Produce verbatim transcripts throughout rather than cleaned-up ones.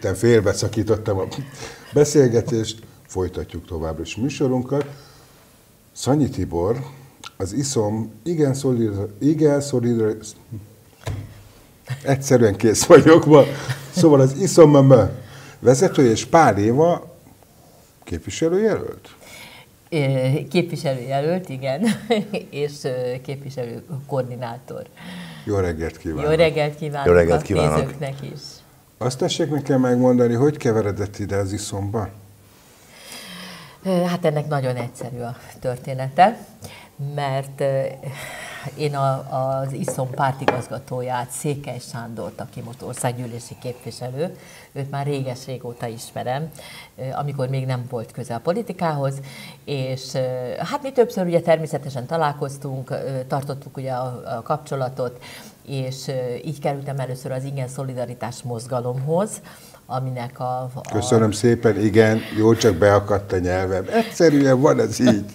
elengedtem, félbeszakítottam a beszélgetést, folytatjuk továbbra is műsorunkat. Szanyi Tibor, az iszom igen szolidar, igen szolidar, egyszerűen kész vagyok ma. Szóval az iszom vezetője és pár éva képviselőjelölt? Képviselőjelölt, igen, és képviselő koordinátor. Jó reggelt kívánok! Jó reggelt kívánok, Jó reggelt a kívánok. nézőknek is. Azt tessék nekem megmondani, hogy keveredett ide az iszomba? Hát ennek nagyon egyszerű a története, mert én a, az iszom pártigazgatóját, Székely Sándort, aki most országgyűlési képviselő, őt már réges-régóta ismerem, amikor még nem volt köze a politikához, és hát mi többször ugye természetesen találkoztunk, tartottuk ugye a, a kapcsolatot, és így kerültem először az Igen Szolidaritás mozgalomhoz, aminek a, a... Köszönöm szépen, igen, jó, csak beakadt a nyelvem. Egyszerűen van ez így.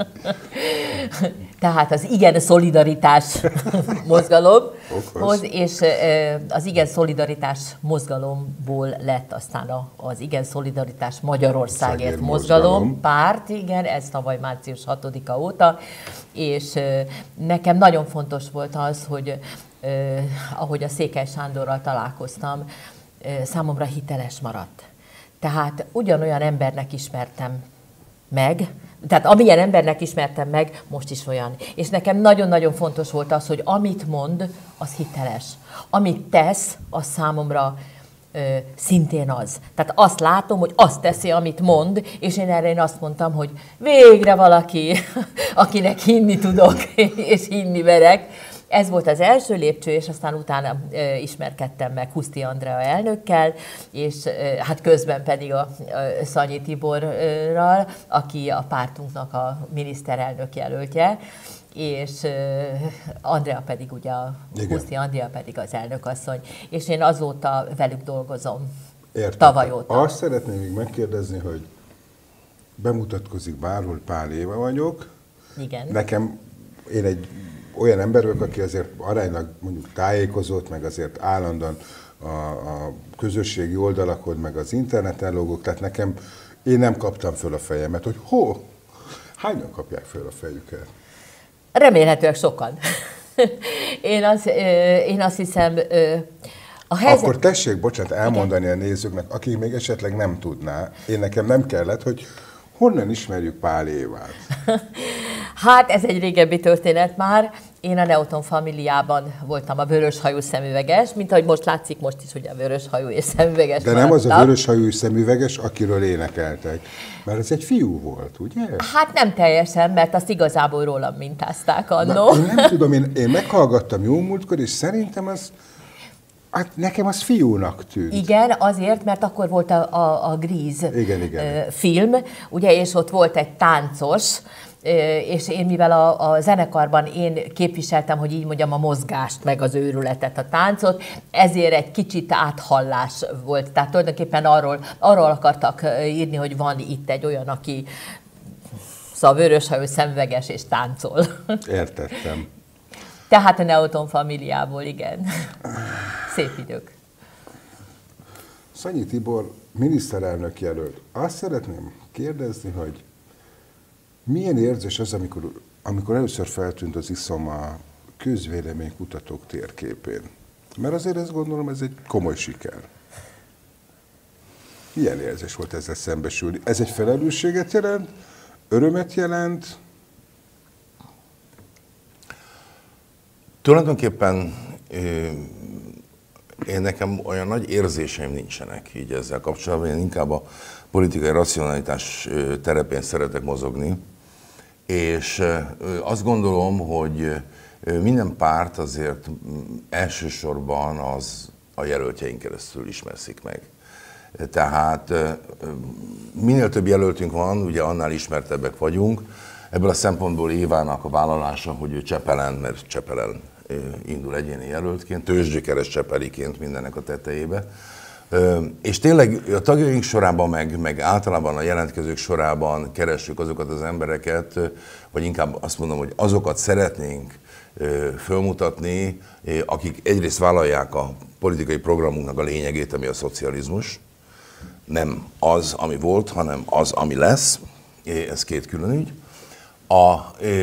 Tehát az Igen Szolidaritás mozgalomhoz, és az Igen Szolidaritás mozgalomból lett aztán az Igen Szolidaritás Magyarországért mozgalom, mozgalom párt, igen, ez tavaly március hatodika óta, és nekem nagyon fontos volt az, hogy ahogy a Székely Sándorral találkoztam, számomra hiteles maradt. Tehát ugyanolyan embernek ismertem meg, tehát amilyen embernek ismertem meg, most is olyan. És nekem nagyon-nagyon fontos volt az, hogy amit mond, az hiteles. Amit tesz, az számomra ö, szintén az. Tehát azt látom, hogy azt teszi, amit mond, és én erre én azt mondtam, hogy végre valaki, akinek hinni tudok, és hinni verek. Ez volt az első lépcső, és aztán utána e, ismerkedtem meg Huszti Andrea elnökkel, és e, hát közben pedig a, a Szanyi Tiborral, aki a pártunknak a miniszterelnök jelöltje, és e, Andrea pedig ugye, a Huszti Andrea pedig az elnökasszony, és én azóta velük dolgozom. Értem. Tavaly óta. Azt szeretném még megkérdezni, hogy bemutatkozik bárhol, pár éve vagyok. Igen. Nekem, én egy olyan ember vagyok, aki azért aránylag mondjuk tájékozott, meg azért állandóan a, a közösségi oldalakon, meg az interneten lógok, tehát nekem, én nem kaptam föl a fejemet, hogy hol, hányan kapják föl a fejüket? Remélhetőleg sokan. Én azt, én azt hiszem, a helyzet... Akkor tessék, bocsánat, elmondani igen. a nézőknek, akik még esetleg nem tudná, én nekem nem kellett, hogy honnan ismerjük Pál Évát? Hát ez egy régebbi történet már. Én a Neoton Familiában voltam a vöröshajú szemüveges, mint ahogy most látszik, most is ugye a vöröshajú és szemüveges. De nem az a vöröshajú és szemüveges, akiről énekeltek, mert ez egy fiú volt, ugye? Hát nem teljesen, mert azt igazából rólam mintázták annó. Én nem tudom, én, én meghallgattam jó múltkor, és szerintem az... Hát nekem az fiúnak tűnt. Igen, azért, mert akkor volt a, a, a Gríz igen, igen. film, ugye, és ott volt egy táncos, és én mivel a, a zenekarban én képviseltem, hogy így mondjam, a mozgást, meg az őrületet, a táncot, ezért egy kicsit áthallás volt. Tehát tulajdonképpen arról, arról akartak írni, hogy van itt egy olyan, aki szóval vöröshajú, szemüveges és táncol. Értettem. Tehát a Neoton Familiából, igen. Szép idők. Szanyi Tibor, miniszterelnök jelölt. Azt szeretném kérdezni, hogy milyen érzés az, amikor, amikor először feltűnt az iszom a közvéleménykutatók térképén? Mert azért ezt gondolom, ez egy komoly siker. Milyen érzés volt ezzel szembesülni? Ez egy felelősséget jelent? Örömet jelent? Tulajdonképpen én nekem olyan nagy érzéseim nincsenek így ezzel kapcsolatban, én inkább a politikai racionalitás terepén szeretek mozogni, és azt gondolom, hogy minden párt azért elsősorban az a jelöltjeink keresztül ismerszik meg. Tehát minél több jelöltünk van, ugye annál ismertebbek vagyunk. Ebből a szempontból Évának a vállalása, hogy ő Csepelen, mert Csepelen indul egyéni jelöltként, tőzsgyökeres csepeliként mindennek a tetejébe. És tényleg a tagjaink sorában, meg, meg általában a jelentkezők sorában keressük azokat az embereket, vagy inkább azt mondom, hogy azokat szeretnénk fölmutatni, akik egyrészt vállalják a politikai programunknak a lényegét, ami a szocializmus, nem az, ami volt, hanem az, ami lesz. Ez két külön ügy. A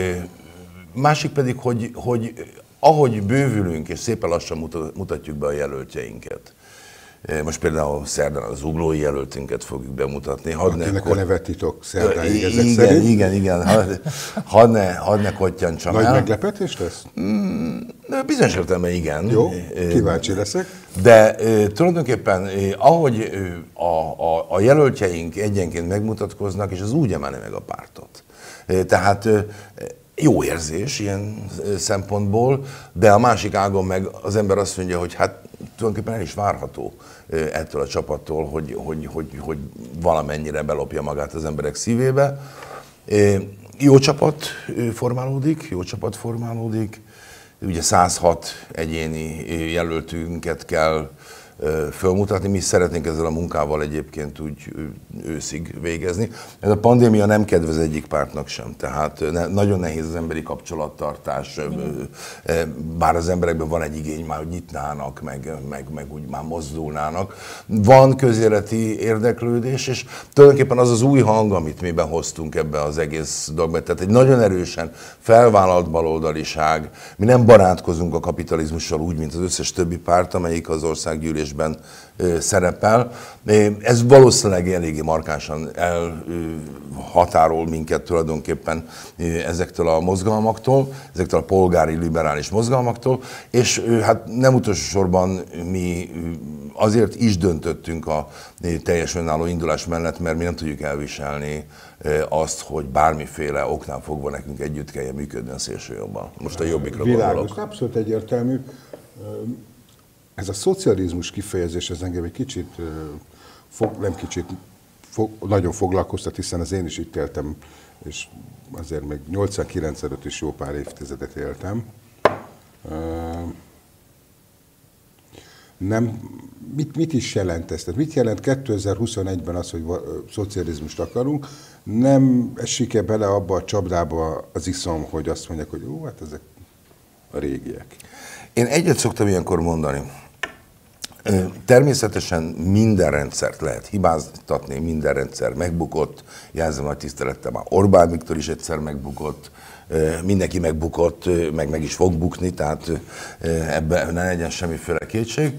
másik pedig, hogy, hogy ahogy bővülünk, és szépen lassan mutatjuk be a jelöltjeinket. Most például szerdán az zuglói jelöltünket fogjuk bemutatni. Akinek a neve titok szerdáig ezek igen, szerint. Igen, igen, hadd had ne, had ne kottyantsam el. Nagy meglepetés lesz? Mm, bizonyos értelemben igen. Jó, kíváncsi leszek. De e, tulajdonképpen e, ahogy a, a, a jelöltjeink egyenként megmutatkoznak, és az úgy emeli meg a pártot. E, tehát e, jó érzés ilyen szempontból, de a másik ágon meg az ember azt mondja, hogy hát tulajdonképpen el is várható ettől a csapattól, hogy, hogy, hogy, hogy valamennyire belopja magát az emberek szívébe. Jó csapat formálódik, jó csapat formálódik. Ugye száz hat egyéni jelöltünket kell fölmutatni. Mi szeretnénk ezzel a munkával egyébként úgy őszig végezni. Ez a pandémia nem kedvez egyik pártnak sem, tehát ne, nagyon nehéz az emberi kapcsolattartás, bár az emberekben van egy igény már, hogy nyitnának, meg, meg, meg úgy már mozdulnának. Van közéleti érdeklődés, és tulajdonképpen az az új hang, amit mi behoztunk ebbe az egész dologba, tehát egy nagyon erősen felvállalt baloldaliság. Mi nem barátkozunk a kapitalizmussal úgy, mint az összes többi párt, amelyik az országgyűlés szerepel. Ez valószínűleg eléggé markánsan elhatárol minket tulajdonképpen ezektől a mozgalmaktól, ezektől a polgári liberális mozgalmaktól, és hát nem utolsó sorban mi azért is döntöttünk a teljes önálló indulás mellett, mert mi nem tudjuk elviselni azt, hogy bármiféle oknál fogva nekünk együtt kelljen működni a szélsőjobban. Most a Jobbikra gondolok. Világos, abszolút egyértelmű. Ez a szocializmus kifejezés, ez engem egy kicsit, fog, nem kicsit, fog, nagyon foglalkoztat, hiszen az én is itt éltem, és azért még nyolcvankilenc előtt is jó pár évtizedet éltem. Nem, mit, mit is jelent ez? Tehát mit jelent kétezer-huszonegyben az, hogy szocializmust akarunk? Nem esik-e bele abba a csapdába az iszom, hogy azt mondják, hogy jó, hát ezek a régiek. Én egyet szoktam ilyenkor mondani. Természetesen minden rendszert lehet hibáztatni, minden rendszer megbukott, jelzem nagy tisztelettel, már Orbán Viktor is egyszer megbukott, mindenki megbukott, meg meg is fog bukni, tehát ebben ne legyen semmiféle kétség.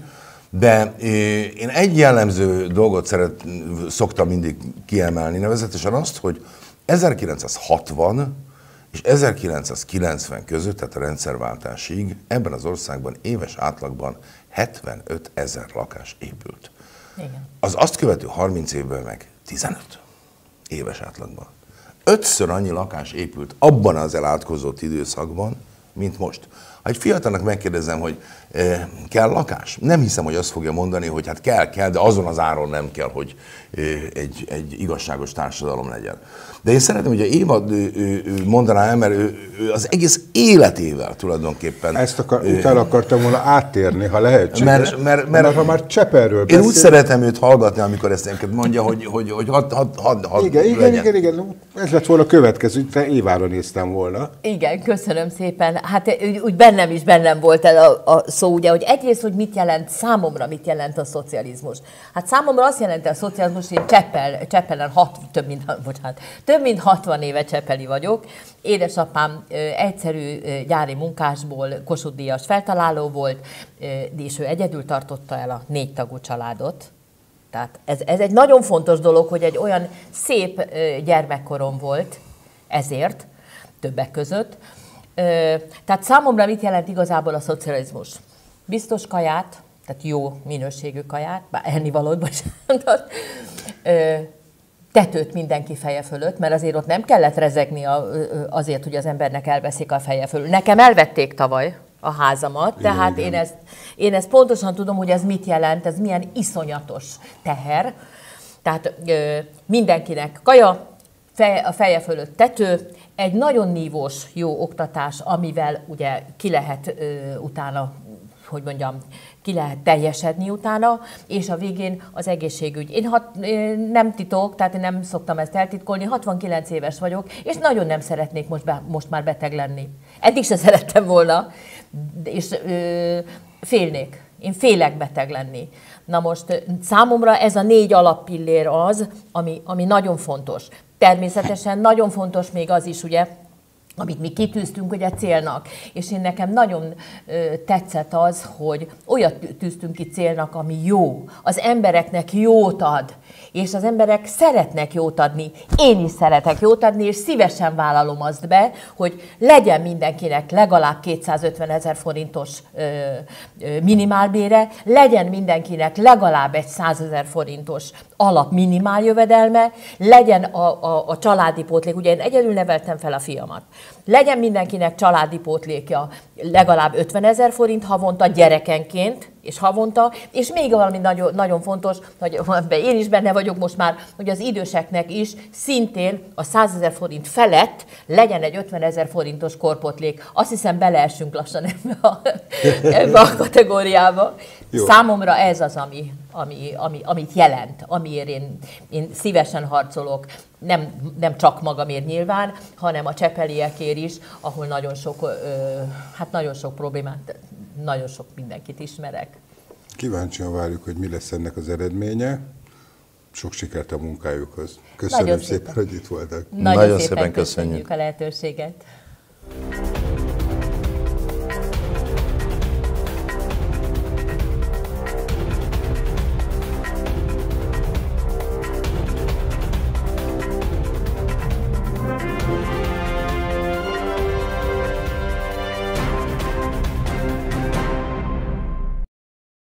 De én egy jellemző dolgot szeret, szoktam mindig kiemelni, nevezetesen azt, hogy ezerkilencszázhatvan és ezerkilencszázkilencven között, tehát a rendszerváltásig ebben az országban éves átlagban hetvenöt ezer lakás épült. Igen. Az azt követő harminc évben meg tizenöt éves átlagban. Ötször annyi lakás épült abban az elátkozott időszakban, mint most. Ha egy fiatalnak megkérdezem, hogy e, kell lakás, nem hiszem, hogy azt fogja mondani, hogy hát kell, kell, de azon az áron nem kell, hogy e, egy, egy igazságos társadalom legyen. De én szeretném, hogy Éva ő, ő, ő mondaná el, mert ő, ő az egész életével tulajdonképpen... Ezt akar, ő, utána akartam volna áttérni, ha lehetséges. Mert, mert, mert, mert ha már Csepelről beszél... Én úgy szeretem őt hallgatni, amikor ezt neked mondja, hogy, hogy, hogy hadd had, had, had igen, igen, igen, igen, ez lett volna a következő, te Évára néztem volna. Igen, köszönöm szépen. Hát úgy bennem is bennem volt el a, a szó, ugye, hogy egyrészt, hogy mit jelent számomra, mit jelent a szocializmus. Hát számomra azt jelenti a szocializmus, hogy én Cseppel, Cseppelen hat, több mint, bocsánat, több mint hatvan éve csepeli vagyok. Édesapám ö, egyszerű ö, gyári munkásból Kossuth Díjas feltaláló volt, ö, és ő egyedül tartotta el a négy tagú családot. Tehát ez, ez egy nagyon fontos dolog, hogy egy olyan szép ö, gyermekkorom volt, ezért, többek között. Ö, tehát számomra mit jelent igazából a szocializmus? Biztos kaját, tehát jó minőségű kaját, bár ennivalót, bocsánat, ö, tetőt mindenki feje fölött, mert azért ott nem kellett rezegni azért, hogy az embernek elveszik a feje fölül. Nekem elvették tavaly a házamat, igen, tehát igen. Én, ezt, én ezt pontosan tudom, hogy ez mit jelent, ez milyen iszonyatos teher. Tehát ö, mindenkinek kaja, fej, a feje fölött tető, egy nagyon nívós, jó oktatás, amivel ugye ki lehet ö, utána, hogy mondjam, ki lehet teljesedni utána, és a végén az egészségügy. Én, hat, én nem titok, tehát én nem szoktam ezt eltitkolni, hatvankilenc éves vagyok, és nagyon nem szeretnék most, be, most már beteg lenni. Eddig se szerettem volna, és ö, Félnék. Én félek beteg lenni. Na most számomra ez a négy alappillér az, ami, ami nagyon fontos. Természetesen nagyon fontos még az is, ugye, amit mi kitűztünk ugye célnak. És én nekem nagyon ö, tetszett az, hogy olyat tűztünk ki célnak, ami jó. Az embereknek jót ad. És az emberek szeretnek jót adni. Én is szeretek jót adni, és szívesen vállalom azt be, hogy legyen mindenkinek legalább kétszázötven ezer forintos ö, ö, minimálbére, legyen mindenkinek legalább egy százezer forintos alap minimál jövedelme, legyen a, a, a családi pótlék. Ugye én egyedül neveltem fel a fiamat. Legyen mindenkinek családi pótlékja legalább ötven ezer forint havonta gyerekenként, és havonta, és még valami nagyon, nagyon fontos, hogy én is benne vagyok most már, hogy az időseknek is szintén a százezer forint felett legyen egy ötven ezer forintos korpótlék. Azt hiszem, beleessünk lassan ebbe a, ebbe a kategóriába. Jó. Számomra ez az, ami, ami, ami, amit jelent, amiért én, én szívesen harcolok, nem, nem csak magamért nyilván, hanem a csepeliekért is, ahol nagyon sok, ö, hát nagyon sok problémát, nagyon sok mindenkit ismerek. Kíváncsian várjuk, hogy mi lesz ennek az eredménye. Sok sikert a munkájukhoz. Köszönöm nagyon szépen, szépen, hogy itt voltak. Nagyon, nagyon szépen, szépen köszönjük. köszönjük a lehetőséget.